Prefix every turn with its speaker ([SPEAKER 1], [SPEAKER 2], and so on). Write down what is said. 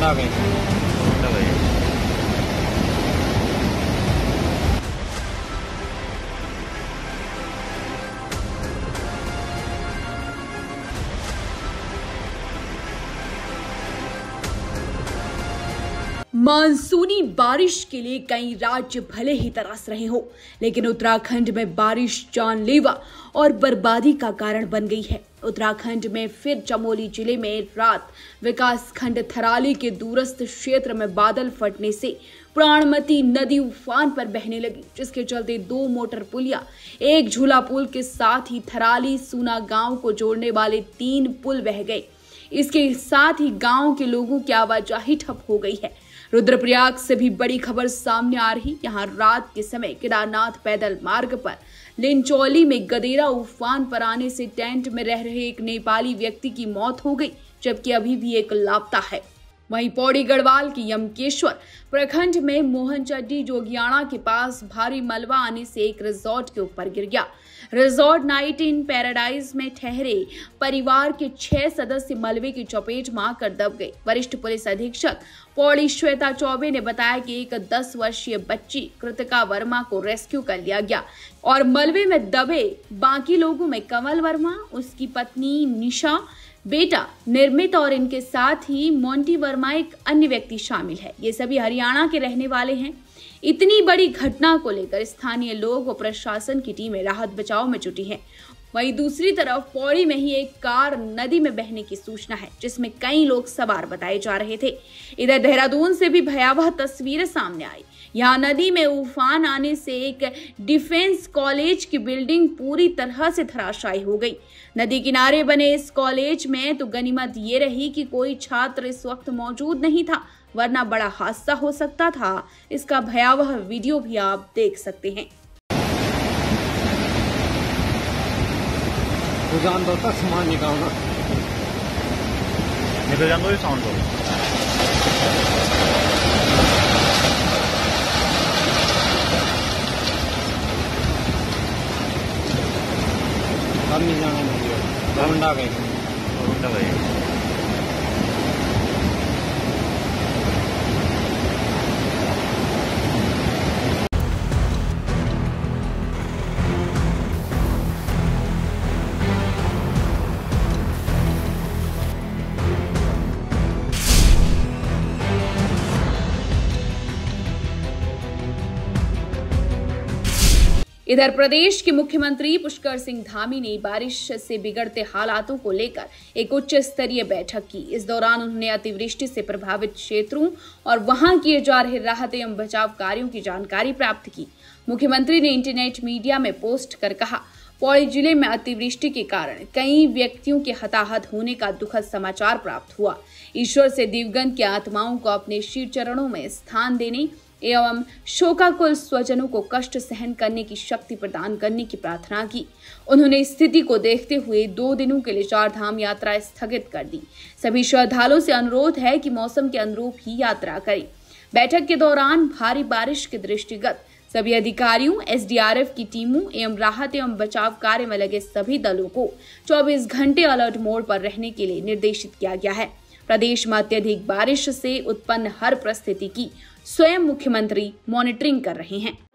[SPEAKER 1] Honda गए।
[SPEAKER 2] मानसूनी बारिश के लिए कई राज्य भले ही तरस रहे हो, लेकिन उत्तराखंड में बारिश जानलेवा और बर्बादी का कारण बन गई है। उत्तराखंड में फिर चमोली जिले में रात विकासखंड थराली के दूरस्थ क्षेत्र में बादल फटने से प्राणमती नदी उफान पर बहने लगी, जिसके चलते 2 मोटर पुलिया, 1 झूला पुल के साथ ही थराली सूना गांव को जोड़ने वाले 3 पुल बह गए। इसके साथ ही गांव के लोगों की आवाजाही ठप हो गई है। रुद्रप्रयाग से भी बड़ी खबर सामने आ रही। यहां रात के समय केदारनाथ पैदल मार्ग पर लिंचौली में गदेरा उफान पर आने से टेंट में रह रहे एक नेपाली व्यक्ति की मौत हो गई, जबकि अभी भी एक लापता है। वहीं पौड़ी गढ़वाल के यमकेश्वर प्रखंड में मोहनचड्डी जोगियाड़ा के पास भारी मलबा आने से एक रिजॉर्ट के ऊपर गिर गया। रिजॉर्ट नाइट इन पैराडाइज में ठहरे परिवार के 6 सदस्य मलबे की चपेट में आकर दब गए। वरिष्ठ पुलिस अधीक्षक पौड़ी श्वेता चौबे ने बताया कि एक 10 वर्षीय बच्ची कृतिका वर्मा को रेस्क्यू कर लिया गया और मलबे में दबे बाकी लोगों में कमल वर्मा, उसकी पत्नी निशा, बेटा निर्मित और इनके साथ ही मोंटी वर्मा एक अन्य व्यक्ति शामिल है। ये सभी हरियाणा के रहने वाले हैं। इतनी बड़ी घटना को लेकर स्थानीय लोग व प्रशासन की टीमें राहत बचाव में जुटी हैं। वहीं दूसरी तरफ पौड़ी में ही एक कार नदी में बहने की सूचना है, जिसमें कई लोग सवार बताए जा रहे थे। इधर देहरादून से भी भयावह तस्वीरें सामने आई। यहाँ नदी में उफान आने से एक डिफेंस कॉलेज की बिल्डिंग पूरी तरह से धराशायी हो गई। नदी किनारे बने इस कॉलेज में तो गनीमत ये रही कि कोई छात्र इस वक्त मौजूद नहीं था, वरना बड़ा हादसा हो सकता था। इसका भयावह वीडियो भी आप देख सकते हैं।
[SPEAKER 1] जान दो तक सामान निकालना
[SPEAKER 3] निकल जान दो ये साउंड दो।
[SPEAKER 1] अब नहीं जाना चाहिए। होंडा गए।
[SPEAKER 2] इधर प्रदेश के मुख्यमंत्री पुष्कर सिंह धामी ने बारिश से बिगड़ते हालातों को लेकर एक उच्च स्तरीय बैठक की। इस दौरान उन्होंने अतिवृष्टि से प्रभावित क्षेत्रों और वहां किए जा रहे राहत एवं बचाव कार्यों की जानकारी प्राप्त की। मुख्यमंत्री ने इंटरनेट मीडिया में पोस्ट कर कहा, पौड़ी जिले में अतिवृष्टि के कारण कई व्यक्तियों के हताहत होने का दुखद समाचार प्राप्त हुआ। ईश्वर से दिवंगत की आत्माओं को अपने श्री चरणों में स्थान देने एवं शोकाकुल स्वजनों को कष्ट सहन करने की शक्ति प्रदान करने की प्रार्थना की। उन्होंने स्थिति को देखते हुए 2 दिनों के लिए 4 धाम यात्रा स्थगित कर दी। सभी श्रद्धालुओं से अनुरोध है कि मौसम के अनुरूप ही यात्रा करें। बैठक के दौरान भारी बारिश के दृष्टिगत सभी अधिकारियों, एसडीआरएफ की टीमों एवं राहत एवं बचाव कार्य में लगे सभी दलों को 24 घंटे अलर्ट मोड पर रहने के लिए निर्देशित किया गया है। प्रदेश में अत्यधिक बारिश से उत्पन्न हर परिस्थिति की स्वयं मुख्यमंत्री मॉनिटरिंग कर रहे हैं।